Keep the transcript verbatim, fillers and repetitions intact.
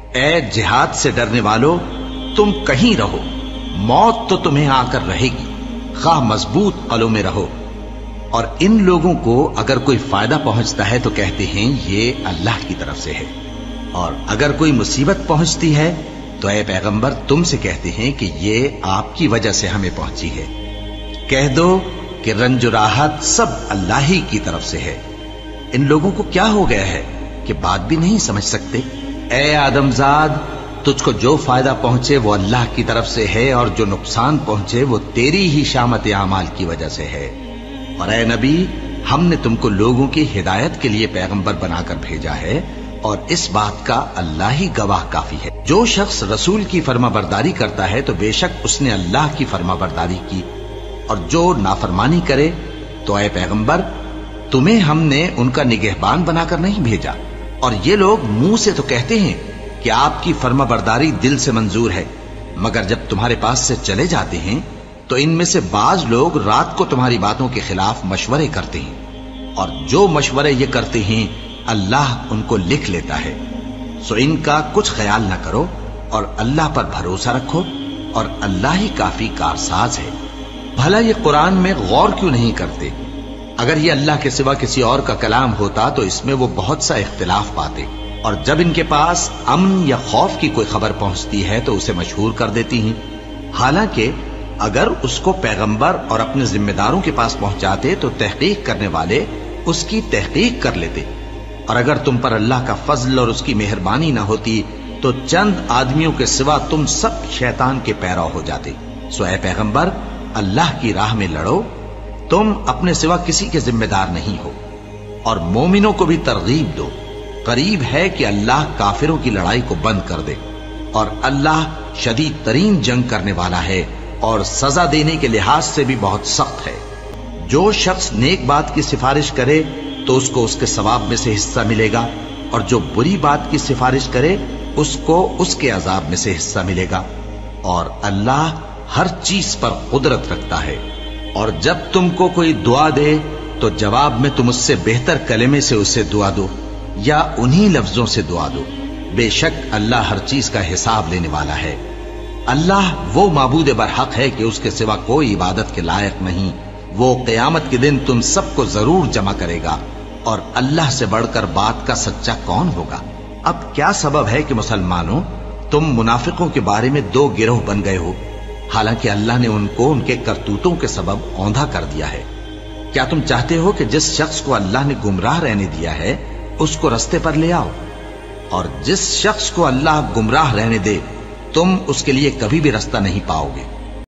اے جہاد سے ڈرنے والو، تم کہیں رہو، موت تو تمہیں آ کر رہے گی، خواہ مضبوط قلعوں میں رہو۔ اور ان لوگوں کو اگر کوئی فائدہ پہنچتا ہے تو کہتے ہیں یہ اللہ کی طرف سے ہے، اور اگر کوئی مصیبت پہنچتی ہے تو اے پیغمبر تم سے کہتے ہیں کہ یہ آپ کی وجہ سے ہمیں پہنچی ہے۔ کہہ دو کہ رنج و راحت سب اللہ ہی کی طرف سے ہے۔ ان لوگوں کو کیا ہو گیا ہے کہ بات بھی نہیں سمجھ سکتے؟ اے آدم زاد، تجھ کو جو فائدہ پہنچے وہ اللہ کی طرف سے ہے، اور جو نقصان پہنچے وہ تیری ہی شامت اعمال کی وجہ سے ہے۔ اور اے نبی، ہم نے تم کو لوگوں کی ہدایت کے لیے پیغمبر بنا کر بھیجا ہے، اور اس بات کا اللہ ہی گواہ کافی ہے۔ جو شخص رسول کی فرما برداری کرتا ہے تو بے شک اس نے اللہ کی فرما برداری کی، اور جو نافرمانی کرے تو اے پیغمبر تمہیں ہم نے ان کا نگہبان بنا کر نہیں بھیجا۔ اور یہ لوگ منہ سے تو کہتے ہیں کہ آپ کی فرما برداری دل سے منظور ہے، مگر جب تمہارے پاس سے چلے جاتے ہیں تو ان میں سے بعض لوگ رات کو تمہاری باتوں کے خلاف مشورے کرتے ہیں، اور جو مشورے یہ کرتے ہیں اللہ ان کو لکھ لیتا ہے۔ سو ان کا کچھ خیال نہ کرو اور اللہ پر بھروسہ رکھو، اور اللہ ہی کافی کارساز ہے۔ بھلا یہ قرآن میں غور کیوں نہیں کرتے؟ اگر یہ اللہ کے سوا کسی اور کا کلام ہوتا تو اس میں وہ بہت سا اختلاف پاتے، اور جب ان کے پاس امن یا خوف کی کوئی خبر پہنچتی ہے تو اسے مشہور کر دیتی ہیں، حالانکہ اگر اس کو پیغمبر اور اپنے ذمہ داروں کے پاس پہنچاتے تو تحقیق کرنے والے اس کی تحقیق کر لیتے۔ اور اگر تم پر اللہ کا فضل اور اس کی مہربانی نہ ہوتی تو چند آدمیوں کے سوا تم سب شیطان کے پیرو ہو جاتے۔ سو اے پیغمبر، اللہ کی راہ میں لڑو، تم اپنے سوا کسی کے ذمہ دار نہیں ہو، اور مومنوں کو بھی ترغیب دو۔ قریب ہے کہ اللہ کافروں کی لڑائی کو بند کر دے، اور اللہ شدید ترین جنگ کرنے والا ہے، اور سزا دینے کے لحاظ سے بھی بہت سخت ہے۔ جو شخص نیک بات کی سفارش کرے تو اس کو اس کے ثواب میں سے حصہ ملے گا، اور جو بری بات کی سفارش کرے اس کو اس کے عذاب میں سے حصہ ملے گا، اور اللہ ہر چیز پر قدرت رکھتا ہے۔ اور جب تم کو کوئی دعا دے تو جواب میں تم اس سے بہتر کلمے سے اسے دعا دو، یا انہی لفظوں سے دعا دو، بے شک اللہ ہر چیز کا حساب لینے والا ہے۔ اللہ وہ معبود برحق ہے کہ اس کے سوا کوئی عبادت کے لائق نہیں۔ وہ قیامت کے دن تم سب کو ضرور جمع کرے گا، اور اللہ سے بڑھ کر بات کا سچا کون ہوگا؟ اب کیا سبب ہے کہ مسلمانوں تم منافقوں کے بارے میں دو گروہ بن گئے ہو، حالانکہ اللہ نے ان کو ان کے کرتوتوں کے سبب اوندھا کر دیا ہے؟ کیا تم چاہتے ہو کہ جس شخص کو اللہ نے گمراہ رہنے دیا ہے اس کو رستے پر لے آؤ، اور جس شخص کو اللہ گمراہ رہنے دے تم اس کے لیے کبھی بھی رستہ نہیں پاؤ گے؟